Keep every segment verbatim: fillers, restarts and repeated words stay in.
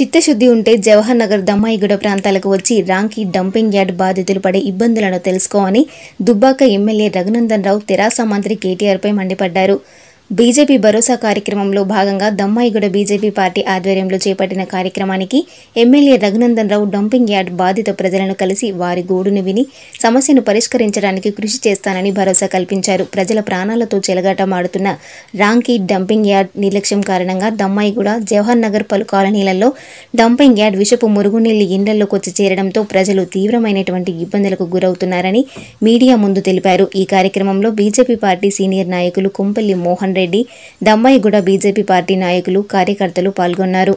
చిత్తశుద్ధి ఉంటే జవహర్ నగర్ దమ్మాయిగూడ ప్రాంతాలకు వచ్చి రాంకీ డంపింగ్ యార్డ్ బాధితులు పడే ఇబ్బందులను తెలుసుకోమని దుబ్బాక ఎమ్మెల్యే రఘునందన్ రావు తెరాస మంత్రి కేటీఆర్పై మండిపడ్డారు. బీజేపీ భరోసా కార్యక్రమంలో భాగంగా దమ్మాయిగూడ బీజేపీ పార్టీ ఆధ్వర్యంలో చేపట్టిన కార్యక్రమానికి MLA Raghunandan Rao dumping yard బాధిత ప్రజలను కలిసి వారి గోడును విని సమస్యను పరిష్కరించడానికి కృషి చేస్తానని భరోసా కల్పించారు. ప్రజల ప్రాణాలతో చెలగాటమాడుతున్న రాంకీ డంపింగ్ యార్డ్ నిర్లక్ష్యం కారణంగా దమ్మాయిగూడ, జవహర్ నగర్ పలు కాలనీలలో డంపింగ్ యార్డ్ విషపు మురుగునీళ్లు ఇండ్లలోకి వచ్చి చేరడంతో ప్రజలు తీవ్రమైనటువంటి ఇబ్బందులకు గురవుతున్నారని మీడియా ముందు తెలిపారు. ఈ కార్యక్రమంలో బీజేపీ పార్టీ సీనియర్ నాయకులు కొంపల్లి మోహన్ రెడ్డి, దమ్మాయిగూడ బీజేపీ పార్టీ నాయకులు, కార్యకర్తలు పాల్గొన్నారు.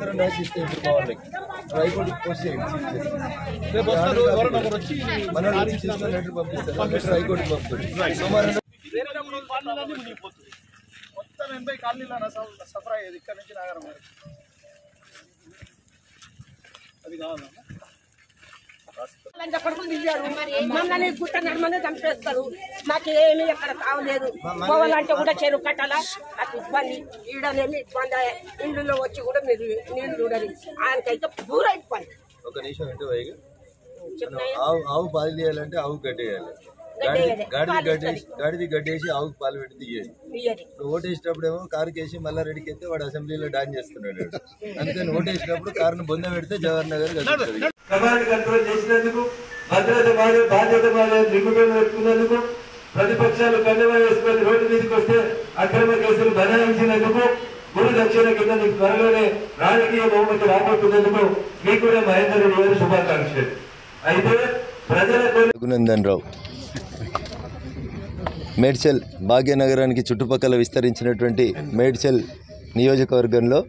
మమ్మల్ని గుట్ట నడమని చంపేస్తారు. మాకేమి ఎక్కడ కావలేదు. పోవాలంటే కూడా చెరువు కట్టాలా, నాకు ఇబ్బంది. ఈడనేమి ఇబ్బంది. ఇండ్లలో వచ్చి కూడా మీరు నీళ్ళు చూడాలి. ఆయనకైతే పూరా ఇబ్బంది. ఒక నిమిషం అంటే ఆవు ఆవు పాలు తీయాలంటే ఆవు గడ్డేయాలి, గాడిది గడ్డేసి గాడిది గడ్డేసి ఆవుకు పాలు పెట్టి తీయాలి. నువ్వు ఓటేసినప్పుడేమో కారు కేసి మళ్ళా రెడ్డికి ఎత్తే వాడు అసెంబ్లీలో డాన్స్ చేస్తున్నాడు. అందుకని ఓటేసినప్పుడు కారును బొంద పెడితే జవహర్ నగర్ కలుగుతుంది. కమాండ్ కంట్రోల్ చేసినందుకు, భద్రత బాధ్యత బాధ్యత నిగుటలు పెట్టుకున్నందుకు, ప్రతిపక్షాలు కండవ వేసుకొని రోడ్డు మీదకి వస్తే అక్రమ కేసులు బనాయించినందుకు, గురు దక్షిణ కింద నీకు త్వరలోనే రాజకీయ బహుమతి రాబోతున్నందుకు మీకు కూడా మహేందర్ రెడ్డి గారి శుభాకాంక్షలు. అయితే ప్రజల రఘునందన్ రావు మేడ్చల్ భాగ్యనగరానికి చుట్టుపక్కల విస్తరించినటువంటి మేడ్చల్ నియోజకవర్గంలో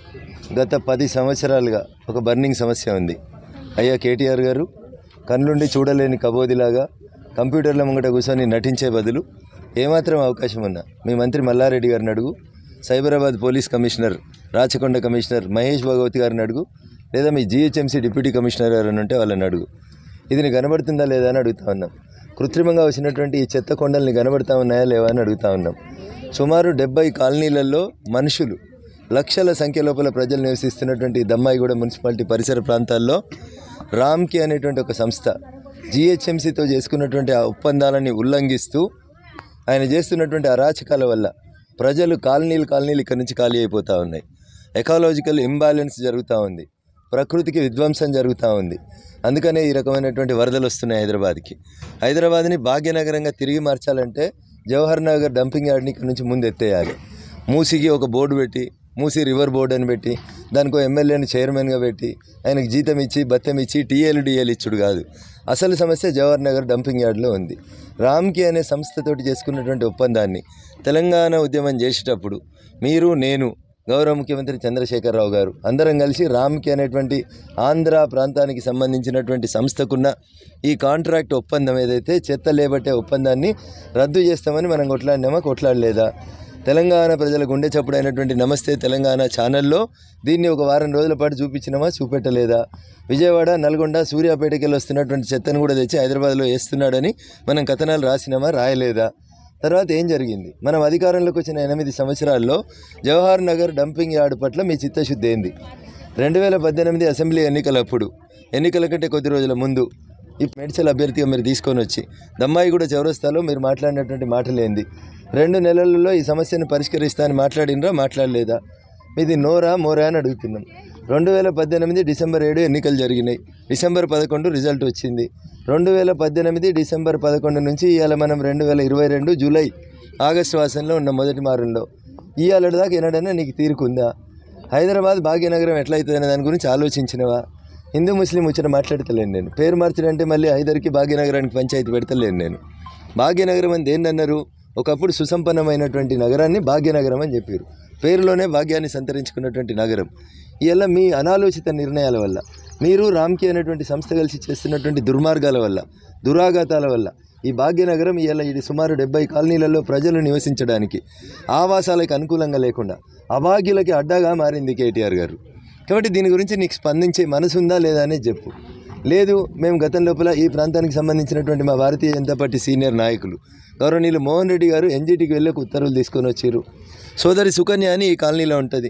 గత పది సంవత్సరాలుగా ఒక బర్నింగ్ సమస్య ఉంది. అయ్యా కేటీఆర్ గారు కళ్ళుండి చూడలేని కబోదిలాగా కంప్యూటర్ల ముంగట కూర్చొని నటించే బదులు ఏమాత్రం అవకాశం ఉన్నా మీ మంత్రి మల్లారెడ్డి గారిని అడుగు, Cyberabad police commissioner, Rachakonda commissioner Mahesh Bhagwat గారిని అడుగు, లేదా మీ జీహెచ్ఎంసీ డిప్యూటీ కమిషనర్ గారు ఉంటే వాళ్ళని అడుగు. ఇది నీకు కనబడుతుందా లేదా అని అడుగుతా ఉన్నాం. కృత్రిమంగా వచ్చినటువంటి ఈ చెత్త కొండల్ని కనబడతా ఉన్నాయా లేవా అని అడుగుతా ఉన్నాం. సుమారు డెబ్బై కాలనీలలో మనుషులు, లక్షల సంఖ్య లోపల ప్రజలు నివసిస్తున్నటువంటి దమ్మాయిగూడ మున్సిపాలిటీ పరిసర ప్రాంతాల్లో రామ్కి అనేటువంటి ఒక సంస్థ జీహెచ్ఎంసీతో చేసుకున్నటువంటి ఆ ఒప్పందాలని ఉల్లంఘిస్తూ ఆయన చేస్తున్నటువంటి అరాచకాల వల్ల ప్రజలు కాలనీలు కాలనీలు ఇక్కడి నుంచి ఖాళీ అయిపోతూ ఉన్నాయి. ఎకాలజికల్ ఇంబ్యాలెన్స్ జరుగుతూ ఉంది, ప్రకృతికి విధ్వంసం జరుగుతూ ఉంది. అందుకనే ఈ రకమైనటువంటి వరదలు వస్తున్నాయి హైదరాబాద్కి. హైదరాబాద్ని భాగ్యనగరంగా తిరిగి మార్చాలంటే జవహర్ నగర్ డంపింగ్ యార్డ్ని ఇక్కడ నుంచి ముందు ఎత్తేయాలి. మూసికి ఒక బోర్డు పెట్టి, మూసి రివర్ బోర్డు అని పెట్టి, దానికో ఎమ్మెల్యేని చైర్మన్గా పెట్టి ఆయనకు జీతం ఇచ్చి బత్తెం ఇచ్చి టీఏలు డిఏలు ఇచ్చుడు కాదు. అసలు సమస్య జవహర్ నగర్ డంపింగ్ యార్డ్లో ఉంది. రామ్కి అనే సంస్థతోటి చేసుకున్నటువంటి ఒప్పందాన్ని తెలంగాణ ఉద్యమం చేసేటప్పుడు మీరు, నేను, గౌరవ ముఖ్యమంత్రి చంద్రశేఖరరావు గారు అందరం కలిసి రామ్కి అనేటువంటి ఆంధ్ర ప్రాంతానికి సంబంధించినటువంటి సంస్థకున్న ఈ కాంట్రాక్ట్ ఒప్పందం ఏదైతే చెత్త లేబట్టే ఒప్పందాన్ని రద్దు చేస్తామని మనం కొట్లాడినామా, కొట్లాడలేదా? తెలంగాణ ప్రజల గుండె చప్పుడైనటువంటి నమస్తే తెలంగాణ ఛానల్లో దీన్ని ఒక వారం రోజుల పాటు చూపించినామా, చూపెట్టలేదా? విజయవాడ, నల్గొండ, సూర్యాపేటకి వెళ్ళి వస్తున్నటువంటి చెత్తను కూడా తెచ్చి హైదరాబాద్లో వేస్తున్నాడని మనం కథనాలు రాసినామా, రాయలేదా? తర్వాత ఏం జరిగింది? మనం అధికారంలోకి వచ్చిన ఎనిమిది సంవత్సరాల్లో జవహర్ నగర్ డంపింగ్ యార్డ్ పట్ల మీ చిత్తశుద్ధి ఏంది? రెండు వేల పద్దెనిమిది అసెంబ్లీ ఎన్నికలప్పుడు, ఎన్నికల కంటే కొద్ది రోజుల ముందు ఈ మేడ్చల్ అభ్యర్థిగా మీరు తీసుకొని వచ్చి దమ్మాయిగూడ చౌరస్తాలో మీరు మాట్లాడినటువంటి మాటలేంది? రెండు నెలలలో ఈ సమస్యను పరిష్కరిస్తా అని మాట్లాడినరా, మాట్లాడలేదా? మీది నోరా మోరా అని అడుగుతున్నాం. రెండు వేల పద్దెనిమిది డిసెంబర్ ఏడు ఎన్నికలు జరిగినాయి. డిసెంబర్ పదకొండు రిజల్ట్ వచ్చింది. రెండు వేల పద్దెనిమిది డిసెంబర్ పదకొండు నుంచి ఇవాళ మనం రెండు వేల ఇరవై రెండు జూలై ఆగస్టు మాసంలో ఉన్న మొదటి వారంలో ఇవాళ దాకా ఎన్నడైనా నీకు తీరుకుందా? హైదరాబాద్ భాగ్యనగరం ఎట్లయితుంది అనే దాని గురించి ఆలోచించినవా? హిందూ ముస్లిం ముచ్చట మాట్లాడతలేను నేను. పేరు మార్చడంటే మళ్ళీ హైదర్కి భాగ్యనగరానికి పంచాయతీ పెడతలేను నేను. భాగ్యనగరం అని దేన్నన్నారు? ఒకప్పుడు సుసంపన్నమైనటువంటి నగరాన్ని భాగ్యనగరం అని చెప్పారు. పేరులోనే భాగ్యాన్ని సంతరించుకున్నటువంటి నగరం. ఇలా మీ అనాలోచిత నిర్ణయాల వల్ల, మీరు రామ్కి అనేటువంటి సంస్థ కలిసి చేస్తున్నటువంటి దుర్మార్గాల వల్ల, దురాఘాతాల వల్ల ఈ భాగ్యనగరం ఇలా ఇది సుమారు డెబ్బై కాలనీలలో ప్రజలు నివసించడానికి ఆవాసాలకు అనుకూలంగా లేకుండా అభాగ్యులకి అడ్డాగా మారింది కేటీఆర్ గారు. కాబట్టి దీని గురించి నీకు స్పందించే మనసు ఉందా లేదా అనేది చెప్పు. లేదు, మేము గతం లోపల ఈ ప్రాంతానికి సంబంధించినటువంటి మా భారతీయ జనతా పార్టీ సీనియర్ నాయకులు గౌరవనీయులు మోహన్ రెడ్డి గారు ఎన్జీటీకి వెళ్ళి ఉత్తర్వులు తీసుకొని వచ్చారు. సోదరి సుకన్య అని ఈ కాలనీలో ఉంటుంది.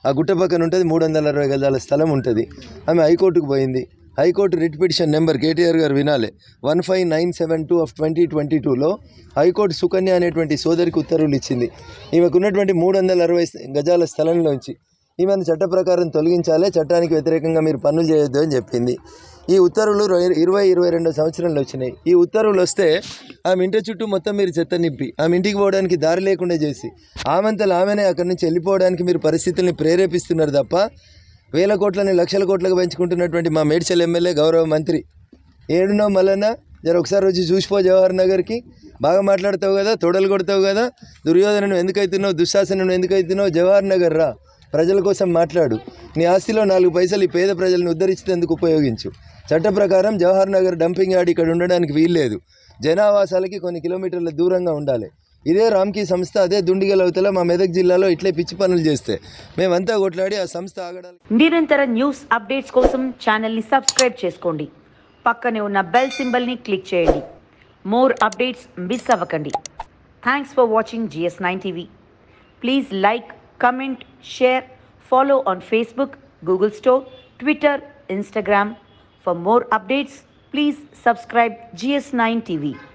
ఆ గుట్ట పక్కన ఉంటుంది, మూడు వందల అరవై గజాల స్థలం ఉంటుంది. ఆమె హైకోర్టుకు పోయింది. High court writ petition number KTR గారు వినాలి one five nine seven two of twenty twenty టూలో హైకోర్టు సుకన్య అనేటువంటి సోదరికి ఉత్తర్వులు ఇచ్చింది. ఈమెకు ఉన్నటువంటి మూడు వందల అరవై గజాల స్థలంలోంచి ఈమెను చట్ట ప్రకారం తొలగించాలి, చట్టానికి వ్యతిరేకంగా మీరు పనులు చేయొద్దు అని చెప్పింది. ఈ ఉత్తర్వులు ఇరవై ఇరవై రెండో సంవత్సరంలో వచ్చినాయి. ఈ ఉత్తర్వులు వస్తే ఆమె ఇంటి చుట్టూ మొత్తం మీరు చెత్త నింపి ఆమె ఇంటికి పోవడానికి దారి లేకుండా చేసి ఆమెంతలు ఆమెనే అక్కడి నుంచి వెళ్ళిపోవడానికి మీరు పరిస్థితుల్ని ప్రేరేపిస్తున్నారు తప్ప వేల కోట్లని లక్షల కోట్లకు పెంచుకుంటున్నటువంటి మా మేడ్చల్ ఎమ్మెల్యే గౌరవ మంత్రి ఏడునో మల్లన్న జర ఒకసారి వచ్చి చూసిపో జవహర్ నగర్కి. బాగా మాట్లాడతావు కదా, తొడలు కొడతావు కదా, దుర్యోధనను ఎందుకైతున్నావు, దుశ్శాసనను ఎందుకైతున్నావు, జవహర్ నగర్ రా, ప్రజల కోసం మాట్లాడు. నీ ఆస్తిలో నాలుగు పైసలు ఈ పేద ప్రజలను ఉద్ధరించేందుకు ఉపయోగించు. చట్ట ప్రకారం జవహర్ నగర్ డంపింగ్ యార్డ్ ఇక్కడ ఉండడానికి వీల్లేదు. జనావాసాలకి కొన్ని కిలోమీటర్ల దూరంగా ఉండాలి. ఇదే రామ్కీ సంస్థ అదే దుండిగల్ అవతల మా మెదక్ జిల్లాలో ఇట్లే పిచ్చి పనులు చేస్తే మేమంతా కొట్లాడి ఆ సంస్థ ఆగడాలి. నిరంతర న్యూస్ అప్డేట్స్ కోసం ఛానల్ని సబ్స్క్రైబ్ చేసుకోండి. పక్కనే ఉన్న బెల్ సింబల్ని క్లిక్ చేయండి. మోర్ అప్డేట్స్ మిస్ అవ్వకండి. Thanks for watching GS nine TV. Please like, comment, share, follow on Facebook, Google Store, Twitter, Instagram. For more updates, please subscribe G S nine T V.